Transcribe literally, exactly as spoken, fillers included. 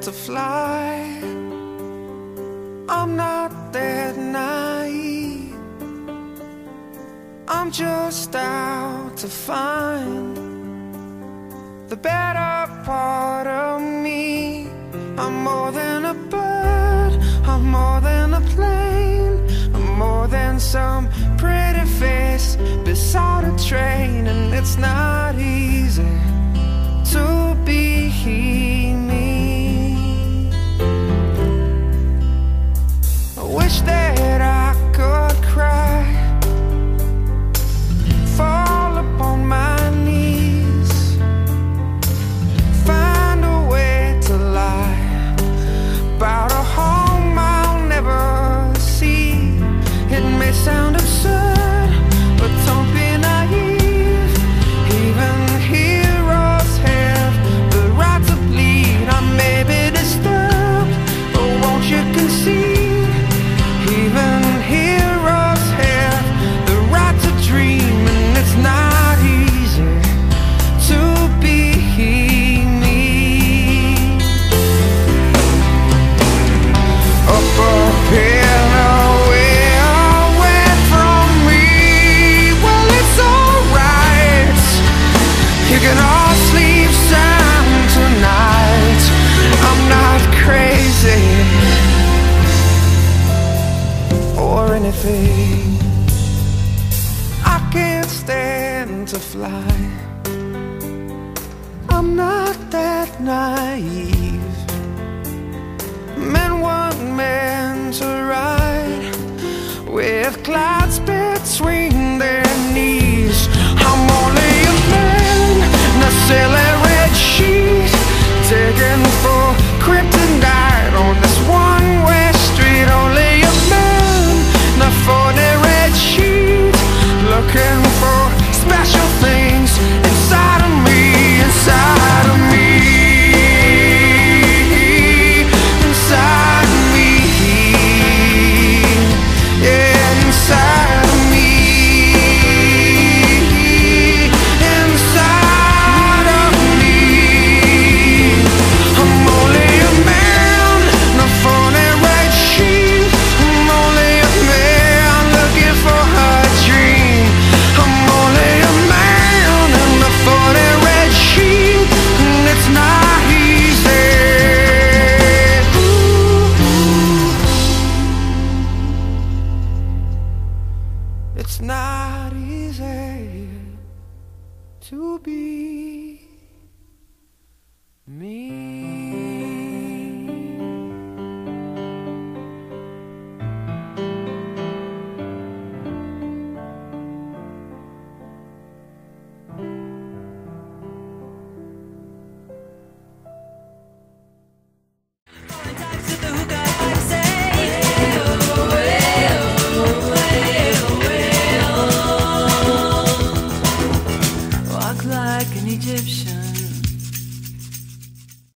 stand to fly. I'm not that naive. I'm just out to find the better part of me. I'm more than a bird, I'm more than a plane, I'm more than some pretty face beside a train. And it's not easy to be me. I wish that I could cry, fall upon my knees, find a way to lie about a home I'll never see. It may sound absurd, but don't be naive. Even heroes have the right to bleed. I may be disturbed, but won't you concede? Even heroes have the right to dream. And it's not easy to be me. Up uphill, away, away from me. Well, it's alright, you can all sleep sound tonight. I'm not crazy or anything. I can't stand to fly. I'm not that naive. Men weren't meant to ride with clouds between their knees. I'm only a man in a silly red sheet, taken for kryptonite on this one-way street. Only a man in a forty red sheet, looking for special things inside of me, inside of me, inside of me, yeah, inside of me, inside of me. I'm only a man in a forty red sheet. I'm only a man looking for a dream. I'm only a man in a forty red sheet, and it's not easy. Ooh, it's not easy to be me. Walk like an Egyptian,